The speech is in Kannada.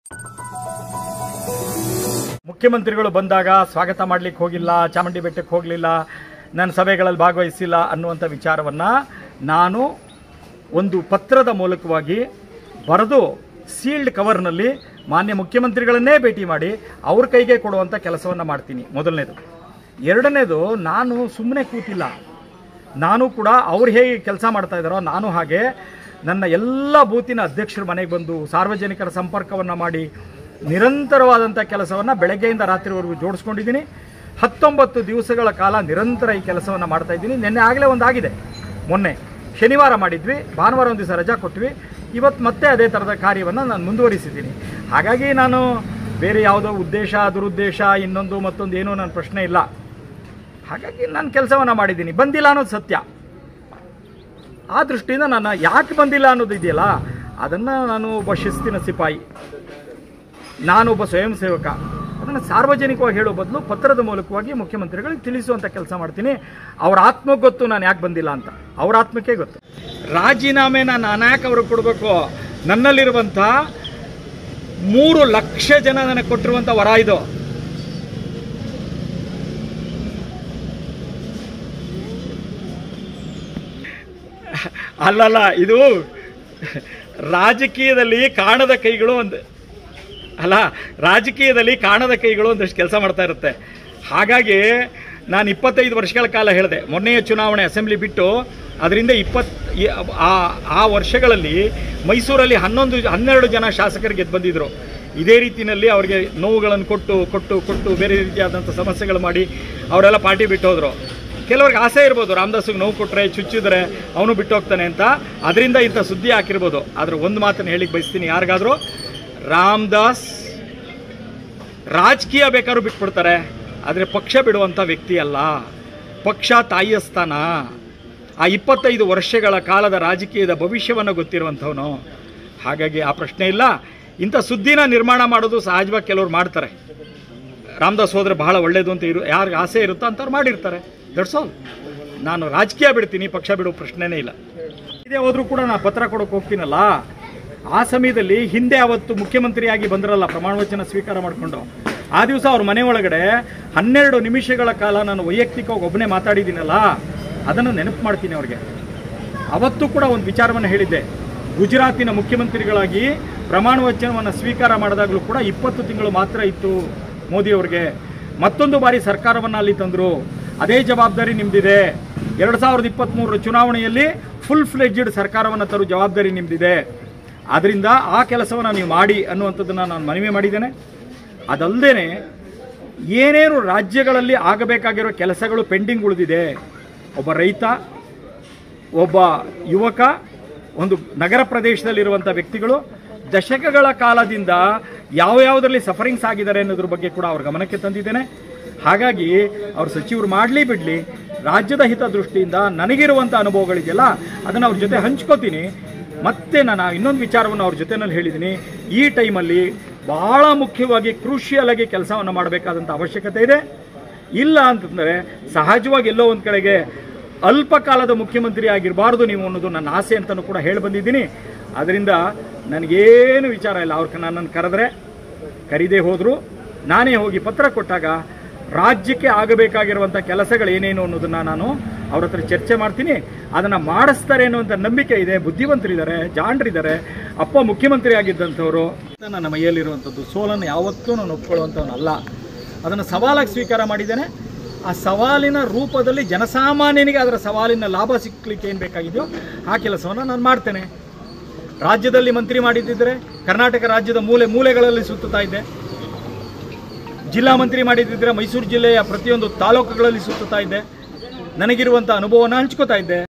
ಮುಖ್ಯಮಂತ್ರಿಗಳು ಬಂದಾಗ ಸ್ವಾಗತ ಮಾಡಲಿಕ್ಕೆ ಹೋಗಿಲ್ಲ, ಚಾಮುಂಡಿ ಬೆಟ್ಟಕ್ಕೆ ಹೋಗಲಿಲ್ಲ, ನನ್ನ ಸಭೆಗಳಲ್ಲಿ ಭಾಗವಹಿಸಿಲ್ಲ ಅನ್ನುವಂಥ ವಿಚಾರವನ್ನು ನಾನು ಒಂದು ಪತ್ರದ ಮೂಲಕವಾಗಿ ಬರೆದು ಸೀಲ್ಡ್ ಕವರ್ನಲ್ಲಿ ಮಾನ್ಯ ಮುಖ್ಯಮಂತ್ರಿಗಳನ್ನೇ ಭೇಟಿ ಮಾಡಿ ಅವ್ರ ಕೈಗೆ ಕೊಡುವಂಥ ಕೆಲಸವನ್ನು ಮಾಡ್ತೀನಿ. ಮೊದಲನೇದು. ಎರಡನೇದು, ನಾನು ಸುಮ್ಮನೆ ಕೂತಿಲ್ಲ. ನಾನು ಕೂಡ ಅವ್ರು ಹೇಗೆ ಕೆಲಸ ಮಾಡ್ತಾ ಇದ್ದಾರೋ ನಾನು ಹಾಗೆ ನನ್ನ ಎಲ್ಲ ಬೂತಿನ ಅಧ್ಯಕ್ಷರ ಮನೆಗೆ ಬಂದು ಸಾರ್ವಜನಿಕರ ಸಂಪರ್ಕವನ್ನು ಮಾಡಿ ನಿರಂತರವಾದಂಥ ಕೆಲಸವನ್ನು ಬೆಳಗ್ಗೆಯಿಂದ ರಾತ್ರಿವರೆಗೂ ಜೋಡಿಸ್ಕೊಂಡಿದ್ದೀನಿ. 19 ದಿವಸಗಳ ಕಾಲ ನಿರಂತರ ಈ ಕೆಲಸವನ್ನು ಮಾಡ್ತಾ ಇದ್ದೀನಿ. ನಿನ್ನೆ ಆಗಲೇ ಒಂದಾಗಿದೆ. ಮೊನ್ನೆ ಶನಿವಾರ ಮಾಡಿದ್ವಿ, ಭಾನುವಾರ ಒಂದು ದಿವಸ ರಜಾ ಕೊಟ್ವಿ. ಇವತ್ತು ಮತ್ತೆ ಅದೇ ಥರದ ಕಾರ್ಯವನ್ನು ನಾನು ಮುಂದುವರಿಸಿದ್ದೀನಿ. ಹಾಗಾಗಿ ನಾನು ಬೇರೆ ಯಾವುದೋ ಉದ್ದೇಶ ದುರುದ್ದೇಶ ಇನ್ನೊಂದು ಮತ್ತೊಂದು ಏನೂ ನನ್ನ ಪ್ರಶ್ನೆ ಇಲ್ಲ. ಹಾಗಾಗಿ ನಾನು ಕೆಲಸವನ್ನು ಮಾಡಿದ್ದೀನಿ. ಬಂದಿಲ್ಲ ಅನ್ನೋದು ಸತ್ಯ. ಆ ದೃಷ್ಟಿಯಿಂದ ನಾನು ಯಾಕೆ ಬಂದಿಲ್ಲ ಅನ್ನೋದು ಇದೆಯಲ್ಲ, ಅದನ್ನು ನಾನು ಒಬ್ಬ ಶಿಸ್ತಿನ ಸಿಪಾಯಿ, ನಾನೊಬ್ಬ ಸ್ವಯಂ ಸೇವಕ, ಅದನ್ನು ಸಾರ್ವಜನಿಕವಾಗಿ ಹೇಳೋ ಬದಲು ಪತ್ರದ ಮೂಲಕವಾಗಿ ಮುಖ್ಯಮಂತ್ರಿಗಳಿಗೆ ತಿಳಿಸುವಂಥ ಕೆಲಸ ಮಾಡ್ತೀನಿ. ಅವ್ರ ಆತ್ಮಕ್ಕೆ ಗೊತ್ತು ನಾನು ಯಾಕೆ ಬಂದಿಲ್ಲ ಅಂತ, ಅವ್ರ ಆತ್ಮಕ್ಕೆ ಗೊತ್ತು. ರಾಜೀನಾಮೆ ನಾನು ಯಾಕೆ ಅವ್ರಿಗೆ ಕೊಡಬೇಕು? ನನ್ನಲ್ಲಿರುವಂಥ 3 ಲಕ್ಷ ಜನ ನನಗೆ ಕೊಟ್ಟಿರುವಂಥ ವರ ಇದು. ಅಲ್ಲಲ್ಲ, ಇದು ರಾಜಕೀಯದಲ್ಲಿ ಕಾಣದ ಕೈಗಳು ರಾಜಕೀಯದಲ್ಲಿ ಕಾಣದ ಕೈಗಳು ಒಂದಷ್ಟು ಕೆಲಸ ಮಾಡ್ತಾ ಇರುತ್ತೆ. ಹಾಗಾಗಿ ನಾನು 25 ವರ್ಷಗಳ ಕಾಲ ಹೇಳಿದೆ. ಮೊನ್ನೆಯ ಚುನಾವಣೆ ಅಸೆಂಬ್ಲಿ ಬಿಟ್ಟು ಅದರಿಂದ ಆ ವರ್ಷಗಳಲ್ಲಿ ಮೈಸೂರಲ್ಲಿ 12 ಜನ ಶಾಸಕರು ಗೆದ್ದು ಬಂದಿದ್ದರು. ಇದೇ ರೀತಿಯಲ್ಲಿ ಅವರಿಗೆ ನೋವುಗಳನ್ನು ಕೊಟ್ಟು ಬೇರೆ ರೀತಿಯಾದಂಥ ಸಮಸ್ಯೆಗಳು ಮಾಡಿ ಅವರೆಲ್ಲ ಪಾರ್ಟಿ ಬಿಟ್ಟು ಹೋದರು. ಕೆಲವ್ರಿಗೆ ಆಸೆ ಇರ್ಬೋದು, ರಾಮದಾಸ್ಗೆ ನೋವು ಕೊಟ್ಟರೆ ಚುಚ್ಚಿದ್ರೆ ಅವನು ಬಿಟ್ಟು ಹೋಗ್ತಾನೆ ಅಂತ, ಅದರಿಂದ ಇಂಥ ಸುದ್ದಿ ಹಾಕಿರ್ಬೋದು. ಆದರೆ ಒಂದು ಮಾತನ್ನು ಹೇಳಿಕ್ಕೆ ಬಯಸ್ತೀನಿ ಯಾರಿಗಾದರೂ, ರಾಮದಾಸ್ ರಾಜಕೀಯ ಬೇಕಾದ್ರೂ ಬಿಟ್ಬಿಡ್ತಾರೆ, ಆದರೆ ಪಕ್ಷ ಬಿಡುವಂಥ ವ್ಯಕ್ತಿ ಅಲ್ಲ. ಪಕ್ಷ ತಾಯಿಯ ಸ್ಥಾನ. ಆ 25 ವರ್ಷಗಳ ಕಾಲದ ರಾಜಕೀಯದ ಭವಿಷ್ಯವನ್ನು ಗೊತ್ತಿರುವಂಥವನು. ಹಾಗಾಗಿ ಆ ಪ್ರಶ್ನೆ ಇಲ್ಲ. ಇಂಥ ಸುದ್ದಿನ ನಿರ್ಮಾಣ ಮಾಡೋದು ಸಹಜವಾಗಿ ಕೆಲವ್ರು ಮಾಡ್ತಾರೆ. ರಾಮದಾಸ್ ಹೋದರೆ ಬಹಳ ಒಳ್ಳೆಯದು ಅಂತ ಯಾರಿಗೆ ಆಸೆ ಇರುತ್ತೋ ಅಂಥವ್ರು ಮಾಡಿರ್ತಾರೆ. That's all. ನಾನು ರಾಜಕೀಯ ಬಿಡ್ತೀನಿ, ಪಕ್ಷ ಬಿಡೋ ಪ್ರಶ್ನೆನೇ ಇಲ್ಲ. ಇದೇ ಹೋದರೂ ಕೂಡ ನಾನು ಪತ್ರ ಕೊಡೋಕೆ ಹೋಗ್ತೀನಲ್ಲ, ಆ ಸಮಯದಲ್ಲಿ ಹಿಂದೆ ಅವತ್ತು ಮುಖ್ಯಮಂತ್ರಿಯಾಗಿ ಬಂದ್ರಲ್ಲ ಪ್ರಮಾಣ ವಚನ ಸ್ವೀಕಾರ ಮಾಡಿಕೊಂಡು, ಆ ದಿವಸ ಅವ್ರ ಮನೆ ಒಳಗಡೆ 12 ನಿಮಿಷಗಳ ಕಾಲ ನಾನು ವೈಯಕ್ತಿಕವಾಗಿ ಒಬ್ಬನೇ ಮಾತಾಡಿದ್ದೀನಲ್ಲ, ಅದನ್ನು ನೆನಪು ಮಾಡ್ತೀನಿ ಅವ್ರಿಗೆ. ಅವತ್ತು ಕೂಡ ಒಂದು ವಿಚಾರವನ್ನು ಹೇಳಿದ್ದೆ. ಗುಜರಾತಿನ ಮುಖ್ಯಮಂತ್ರಿಗಳಾಗಿ ಪ್ರಮಾಣ ವಚನವನ್ನು ಸ್ವೀಕಾರ ಮಾಡಿದಾಗಲೂ ಕೂಡ 20 ತಿಂಗಳು ಮಾತ್ರ ಇತ್ತು ಮೋದಿಯವ್ರಿಗೆ. ಮತ್ತೊಂದು ಬಾರಿ ಸರ್ಕಾರವನ್ನು ಅಲ್ಲಿ ತಂದರು. ಅದೇ ಜವಾಬ್ದಾರಿ ನಿಮ್ದಿದೆ. 2023 ಚುನಾವಣೆಯಲ್ಲಿ ಫುಲ್ ಫ್ಲೆಡ್ಜ್ಡ್ ಸರ್ಕಾರವನ್ನು ತರುವ ಜವಾಬ್ದಾರಿ ನಿಮ್ದಿದೆ. ಆದ್ದರಿಂದ ಆ ಕೆಲಸವನ್ನು ನೀವು ಮಾಡಿ ಅನ್ನುವಂಥದ್ದನ್ನು ನಾನು ಮನವಿ ಮಾಡಿದ್ದೇನೆ. ಅದಲ್ಲದೆ ಏನೇನು ರಾಜ್ಯಗಳಲ್ಲಿ ಆಗಬೇಕಾಗಿರೋ ಕೆಲಸಗಳು ಪೆಂಡಿಂಗ್ ಉಳಿದಿದೆ, ಒಬ್ಬ ರೈತ, ಒಬ್ಬ ಯುವಕ, ಒಂದು ನಗರ ಪ್ರದೇಶದಲ್ಲಿರುವಂಥ ವ್ಯಕ್ತಿಗಳು ದಶಕಗಳ ಕಾಲದಿಂದ ಯಾವುದರಲ್ಲಿ ಸಫರಿಂಗ್ಸ್ ಆಗಿದ್ದಾರೆ ಅನ್ನೋದ್ರ ಬಗ್ಗೆ ಕೂಡ ಅವ್ರ ಗಮನಕ್ಕೆ ತಂದಿದ್ದೇನೆ. ಹಾಗಾಗಿ ಅವ್ರ ಸಚಿವರು ಮಾಡಲಿ ಬಿಡಲಿ, ರಾಜ್ಯದ ಹಿತ ದೃಷ್ಟಿಯಿಂದ ನನಗಿರುವಂಥ ಅನುಭವಗಳಿದೆಯಲ್ಲ ಅದನ್ನು ಅವ್ರ ಜೊತೆ ಹಂಚ್ಕೋತೀನಿ. ಮತ್ತೆ ನಾನು ಇನ್ನೊಂದು ವಿಚಾರವನ್ನು ಅವ್ರ ಜೊತೆನಲ್ಲಿ ಹೇಳಿದ್ದೀನಿ. ಈ ಟೈಮಲ್ಲಿ ಬಹಳ ಮುಖ್ಯವಾಗಿ ಕ್ರೂಷಿಯಲ್ ಆಗಿ ಕೆಲಸವನ್ನು ಮಾಡಬೇಕಾದಂಥ ಅವಶ್ಯಕತೆ ಇದೆ. ಇಲ್ಲ ಅಂತಂದರೆ ಸಹಜವಾಗಿ ಎಲ್ಲೋ ಒಂದು ಕಡೆಗೆ ಅಲ್ಪ ಕಾಲದ ಮುಖ್ಯಮಂತ್ರಿ ಆಗಿರಬಾರ್ದು ನೀವು ಅನ್ನೋದು ನನ್ನ ಆಸೆ ಅಂತಲೂ ಕೂಡ ಹೇಳಿ ಬಂದಿದ್ದೀನಿ. ಅದರಿಂದ ನನಗೇನು ವಿಚಾರ ಇಲ್ಲ. ಅವ್ರು ನನ್ನನ್ನು ಕರೀದೇ ಹೋದರು, ನಾನೇ ಹೋಗಿ ಪತ್ರ ಕೊಟ್ಟಾಗ ರಾಜ್ಯಕ್ಕೆ ಆಗಬೇಕಾಗಿರುವಂಥ ಕೆಲಸಗಳು ಏನೇನು ಅನ್ನೋದನ್ನು ನಾನು ಅವ್ರ ಹತ್ರ ಚರ್ಚೆ ಮಾಡ್ತೀನಿ. ಅದನ್ನು ಮಾಡಿಸ್ತಾರೆ ಅನ್ನುವಂಥ ನಂಬಿಕೆ ಇದೆ. ಬುದ್ಧಿವಂತರಿದ್ದಾರೆ, ಜಾಣರಿದ್ದಾರೆ. ಅಪ್ಪ ಮುಖ್ಯಮಂತ್ರಿ ಆಗಿದ್ದಂಥವ್ರು. ನನ್ನ ಮೈಯಲ್ಲಿರುವಂಥದ್ದು ಸೋಲನ್ನು ಯಾವತ್ತೂ ನಾನು ಒಪ್ಕೊಳ್ಳುವಂಥವನಲ್ಲ. ಅದನ್ನು ಸವಾಲಾಗಿ ಸ್ವೀಕಾರ ಮಾಡಿದ್ದೇನೆ. ಆ ಸವಾಲಿನ ರೂಪದಲ್ಲಿ ಜನಸಾಮಾನ್ಯನಿಗೆ ಅದರ ಸವಾಲಿನ ಲಾಭ ಸಿಕ್ಕಲಿಕ್ಕೆ ಏನು ಬೇಕಾಗಿದೆಯೋ ಆ ಕೆಲಸವನ್ನು ನಾನು ಮಾಡ್ತೇನೆ. ರಾಜ್ಯದಲ್ಲಿ ಮಂತ್ರಿ ಮಾಡಿದ್ದಿದ್ದರೆ ಕರ್ನಾಟಕ ರಾಜ್ಯದ ಮೂಲೆಗಳಲ್ಲಿ ಸುತ್ತುತ್ತಾ ಇದ್ದೆ. ಜಿಲ್ಲಾ ಮಂತ್ರಿ ಮಾಡಿದ್ದಿದ್ದರೆ ಮೈಸೂರು ಜಿಲ್ಲೆಯ ಪ್ರತಿಯೊಂದು ತಾಲೂಕುಗಳಲ್ಲಿ ಸುತ್ತುತ್ತಾ ಇದ್ದೆ. ನನಗಿರುವಂಥ ಅನುಭವವನ್ನು ಹಂಚ್ಕೋತಾ ಇದ್ದೆ.